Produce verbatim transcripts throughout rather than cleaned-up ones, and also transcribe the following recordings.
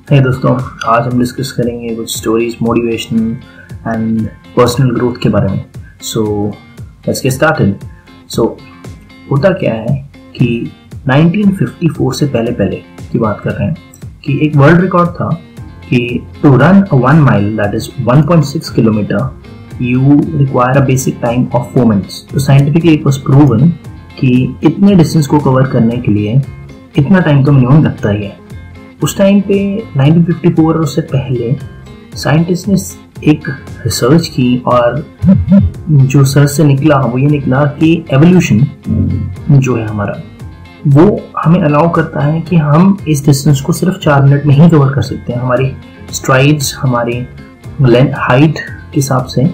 हे दोस्तों, आज हम डिस्कस करेंगे कुछ stories motivational and personal growth के बारे में। So let's get started. So होता क्या है कि नाइनटीन फिफ्टी फोर से पहले पहले की बात कर रहे हैं कि एक वर्ल्ड रिकॉर्ड था कि to run a one mile that is one point six kilometre you require a basic time of four minutes. तो साइंटिफिकली इट वाज प्रूवन कि इतने डिस्टेंस को कवर करने के लिए इतना टाइम तो मिनिमम लगता ही है। उस टाइम पे नाइनटीन फिफ्टी फोर और उससे पहले साइंटिस्ट ने एक रिसर्च की और जो रिसर्च से निकला वो ये निकला कि एवोल्यूशन जो है हमारा वो हमें अलाउ करता है कि हम इस डिस्टेंस को सिर्फ चार मिनट में ही कवर कर सकते हैं। हमारी स्ट्राइड्स हमारी हाइट के हिसाब से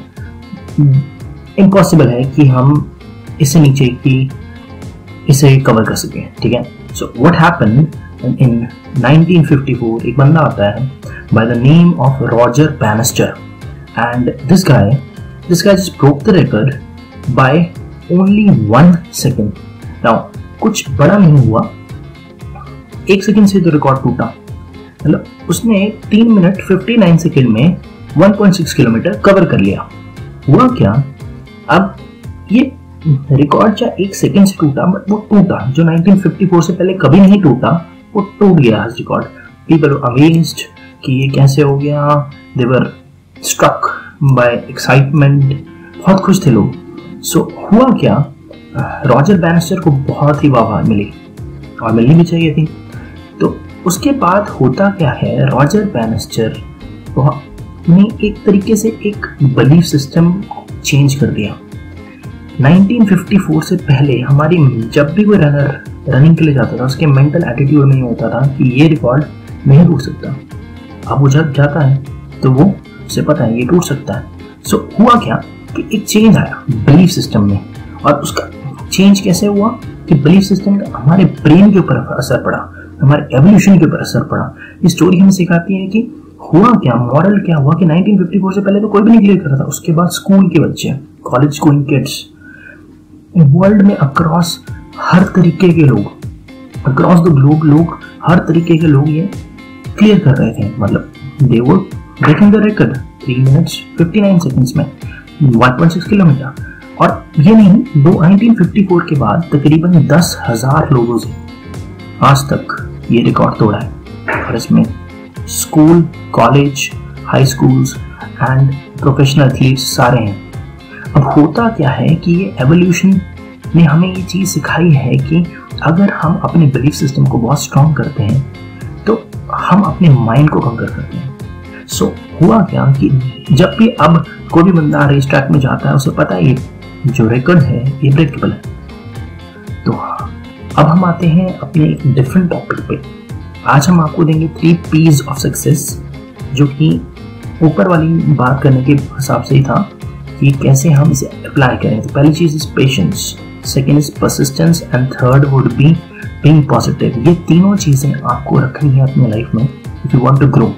इम्पॉसिबल है कि हम इससे नीचे की इसे कवर कर सकें। ठीक है, so what happened in nineteen fifty four एक बंदा आता है by the name of Roger Bannister and this guy this guy just broke the record by only one second. Now कुछ बड़ा नहीं हुआ, एक सेकंड से तो रिकॉर्ड टूटा। मतलब उसने तीन मिनट फिफ्टी नाइन सेकंड में one point six kilometre cover कर लिया। हुआ क्या, अब ये रिकॉर्ड चाहे एक सेकंड से टूटा बट वो टूटा, जो नाइनटीन फिफ्टी फोर से पहले कभी नहीं टूटा वो टूट गया रिकॉर्ड। पीपल वर अमेज्ड कि ये कैसे हो गया। They were struck by excitement, बहुत खुश थे लोग। सो so, हुआ क्या, रॉजर बैनिस्टर को बहुत ही वाह मिली और मिलनी भी चाहिए थी। तो उसके बाद होता क्या है, रॉजर बैनिस्टर ने एक तरीके से एक बिलीफ सिस्टम चेंज कर दिया। नाइनटीन फिफ्टी फोर से पहले हमारी जब भी कोई रनर रनिंग के लिए जाता था उसके मेंटल एटीट्यूड में होता था कि ये रिकॉर्ड नहीं टूट सकता। अब वो जब जाता है तो वो उसे पता है ये टूट सकता है। सो so, हुआ क्या कि एक चेंज आया बिलीफ सिस्टम में, और उसका चेंज कैसे हुआ कि बिलीफ सिस्टम का हमारे ब्रेन के ऊपर असर पड़ा, हमारे एवोल्यूशन के ऊपर असर पड़ा। ये स्टोरी हमें सिखाती है कि हुआ क्या, मॉरल क्या हुआ कि नाइनटीन फिफ्टी फोर से पहले तो कोई भी नहीं क्लियर कर रहा था। उसके बाद स्कूल के बच्चे, कॉलेज गोइंग किड्स, वर्ल्ड में अक्रॉस हर तरीके के लोग, अक्रॉस द ग्लोब लोग, हर तरीके के लोग ये क्लियर कर रहे थे। मतलब they were breaking the record three minutes fifty nine seconds में वन पॉइंट सिक्स किलोमीटर। और ये नहीं, दो नाइनटीन फिफ्टी फोर के बाद तकरीबन दस हजार लोगों से आज तक ये रिकॉर्ड तोड़ा है। और इसमें school, college, high schools and professional athletes सारे हैं। अब होता क्या है कि ये एवोल्यूशन ने हमें ये चीज़ सिखाई है कि अगर हम अपने बिलीफ सिस्टम को बहुत स्ट्रॉन्ग करते हैं तो हम अपने माइंड को कंकर करते हैं। सो so, हुआ क्या कि जब भी अब कोई भी बंदा रेस ट्रैक में जाता है उसे पता है ये जो रिकॉर्ड है ये ब्रेकेबल है। तो अब हम आते हैं अपने एक डिफरेंट टॉपिक पे। आज हम आपको देंगे थ्री पीज ऑफ सक्सेस, जो कि ऊपर वाली बात करने के हिसाब से ही था कि कैसे हम इसे अप्लाई करें। तो पहली चीज is patience, second is persistence and third would be being positive. ये तीनों चीजें आपको रखनी है अपनी लाइफ में if you want to grow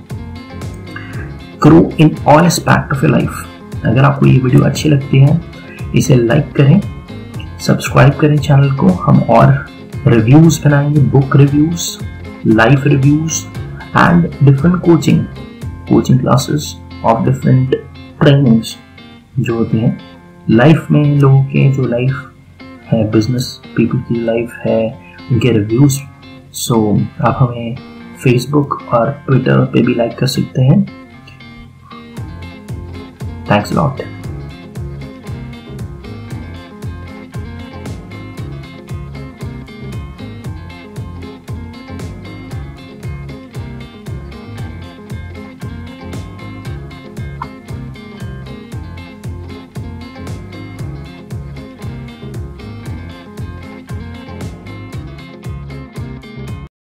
grow in all aspect of your life. अगर आपको ये वीडियो अच्छी लगती है इसे लाइक करें, सब्सक्राइब करें चैनल को। हम और रिव्यूज बनाएंगे, book reviews, life reviews and different coaching coaching classes of different trainings जो होती हैं लाइफ में। लोगों के जो लाइफ है, बिजनेस पीपल की लाइफ है, उनके रिव्यूज। सो आप हमें फेसबुक और ट्विटर पे भी लाइक कर सकते हैं। Thanks lot.